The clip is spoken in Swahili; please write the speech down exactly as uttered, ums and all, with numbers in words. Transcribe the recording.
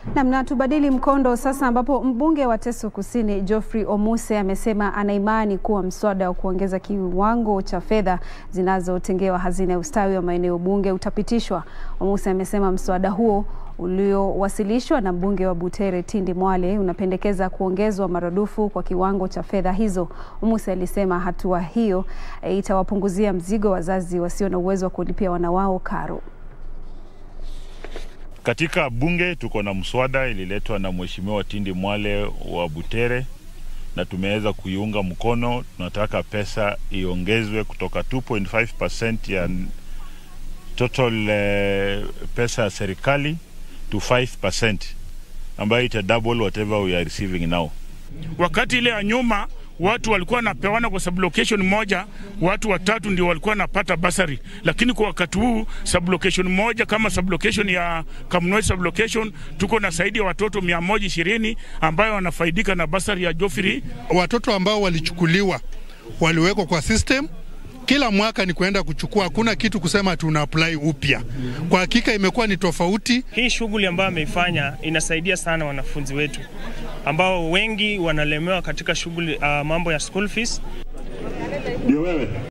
Na tubadili mkondo sasa, ambapo mbunge wa Teso Kusini Geoffrey Omuse amesema ana imani kuwa mswada wa kuongeza kiwango cha fedha zinazotengewa hazina ya ustawi wa maeneobunge utapitishwa. Omuse amesema mswada huo uliowasilishwa na mbunge wa Butere Tindi Mwale unapendekeza kuongezwa marudufu kwa kiwango cha fedha hizo. Omuse alisema hatua hiyo e, itawapunguzia mzigo wazazi wasio na uwezo wa kulipia wanawao karo. Katika bunge tuko na mswada ililetwa na Mheshimiwa Tindi Mwale wa Butere na tumeweza kuiunga mkono. Tunataka pesa iongezwe kutoka two point five percent ya total uh, pesa ya serikali to five percent, ambayo ita double whatever we are receiving now. Wakati ile ya nyuma watu walikuwa napewana kwa sublocation moja, watu watatu ndio walikuwa napata basari, lakini kwa wakati huu sublocation moja kama sublocation ya Kamnoi sublocation tuko na zaidi ya watoto mia moja ishirini ambayo wanafaidika na basari ya Geoffrey. Watoto ambao walichukuliwa waliwekwa kwa system, kila mwaka ni kuenda kuchukua, hakuna kitu kusema tuna apply upya. Kwa hakika imekuwa ni tofauti. Hii shughuli ambayo ameifanya inasaidia sana wanafunzi wetu ambao wengi wanalemewa katika shughuli uh, mambo ya school fees. Ndio wewe.